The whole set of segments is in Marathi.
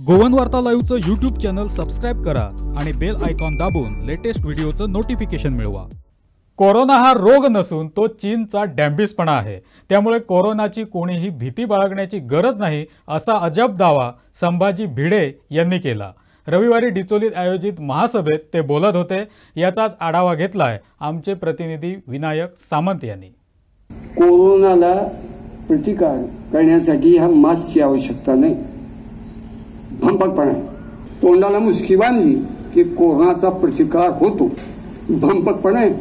गोवन वार्ता लाईव्हचं यूट्यूब चॅनल सबस्क्राईब करा आणि बेल आयकॉन दाबून लेटेस्ट व्हिडिओचं नोटिफिकेशन मिळवा। कोरोना हा रोग नसून तो चीनचा डॅम्बिसपणा आहे। त्यामुळे कोरोनाची कोणीही भीती बाळगण्याची गरज नाही असा अजब दावा संभाजी भिडे यांनी केला। रविवारी डिचोलीत आयोजित महासभेत ते बोलत होते। याचाच आढावा घेतलाय आमचे प्रतिनिधी विनायक सामंत यांनी। कोरोनाला प्रतिकार करण्यासाठी हा मास्कची आवश्यकता नाही, भंपकपणा आहे। तोंडाला मुसकी बांधली की कोरोनाचा प्रतिकार होतो, भंपकपणा आहे।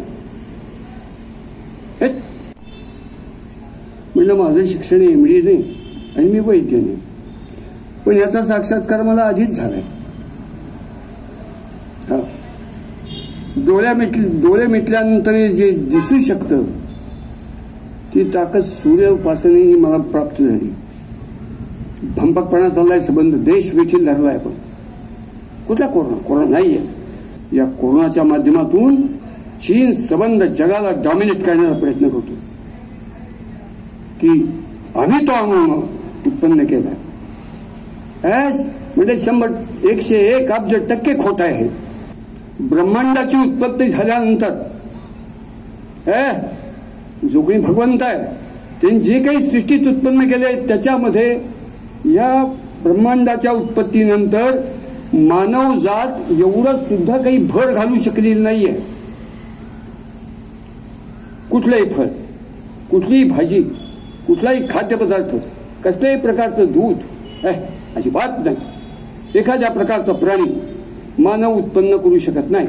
म्हणलं माझं शिक्षण एमडी नाही आणि मी वैद्य नाही, पण याचा साक्षात्कार मला आधीच झालाय। डोळे मिटल्यानंतर जे दिसू शकतं ती ताकद सूर्य उपासनेने मला प्राप्त झाली। भंपकपणा चाललाय, संबंध देश वेठील धरलाय। पण कुठला कोरोना नाहीये। या कोरोनाच्या माध्यमातून चीन संबंध जगाला डॉमिनेट करण्याचा प्रयत्न करतो की आम्ही तो अणू उत्पन्न केलाय। म्हणजे 101 अब्ज% खोटा आहे। ब्रह्मांडाची उत्पत्ती झाल्यानंतर जो कोणी भगवंत आहे त्यांनी जे काही सृष्टीत उत्पन्न केले त्याच्यामध्ये या ब्रह्मांडाच्या उत्पत्तीनंतर मानव जात एवढं सुद्धा काही भर घालू शकलेली नाहीये। कुठलंही फळ, कुठलीही भाजी, कुठलाही खाद्यपदार्थ, कसल्याही प्रकारचं दूध अजिबात नाही। एखाद्या प्रकारचा प्राणी मानव उत्पन्न करू शकत नाही।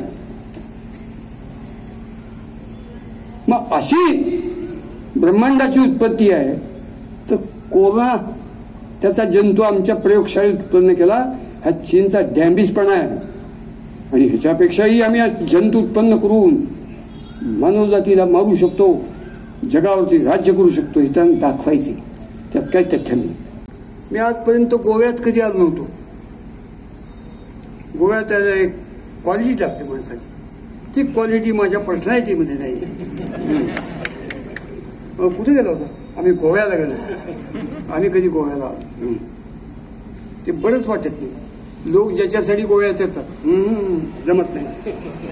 मग अशी ब्रह्मांडाची उत्पत्ती आहे तर कोरोना त्याचा जंतू आमच्या प्रयोगशाळेत उत्पन्न केला, हा चीनचा डॅम्बिसपणा आहे। आणि ह्याच्यापेक्षाही आम्ही जंतू उत्पन्न करून मानवजातीला मारू शकतो, जगावरती राज्य करू शकतो, हे त्यांना दाखवायचे। त्यात काही तथ्य नाही। मी आजपर्यंत गोव्यात कधी आलो नव्हतो। गोव्यात एक क्वालिटी लागते माणसाची, ती क्वालिटी माझ्या पर्सनॅलिटीमध्ये नाही। कुठे गेलो होतो आम्ही? गोव्याला गेलो। आम्ही कधी गोव्याला आलो ते बरंच वाटत नाही। लोक ज्याच्यासाठी गोव्यात येतात जमत नाही,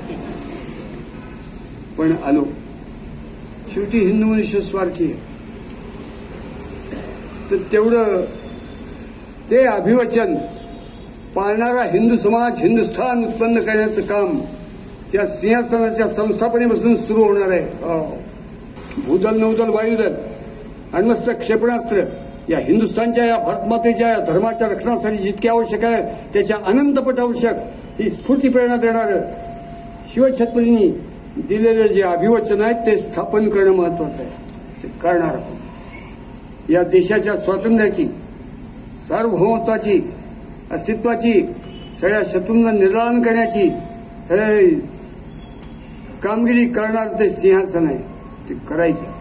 पण आलो। शेवटी हिंदू मनुष्य स्वार्थी आहे, तर तेवढं ते अभिवचन पाळणारा हिंदू समाज, हिंदुस्थान उत्पन्न करण्याचं काम त्या सिंहासनाच्या संस्थापनेपासून सुरू होणार आहे। भूदल, नौदल, वायुदल, अण्वस्त्र, क्षेपणास्त्र या हिंदुस्थानच्या, या भारतमातेच्या, या धर्माच्या रक्षणासाठी जितके आवश्यक आहे त्याच्या अनंतपट आवश्यक ही स्फूर्ती प्रेरणा देणार शिवछत्रपतींनी दिलेले जे अभिवचन आहेत ते स्थापन करणं महत्वाचं आहे। ते करणार आहोत। या देशाच्या स्वातंत्र्याची, सार्वभौमत्वाची, अस्तित्वाची, सगळ्या शत्रूंना निर्दालन करण्याची कामगिरी करणार ते सिंहासन आहे, ते करायचं।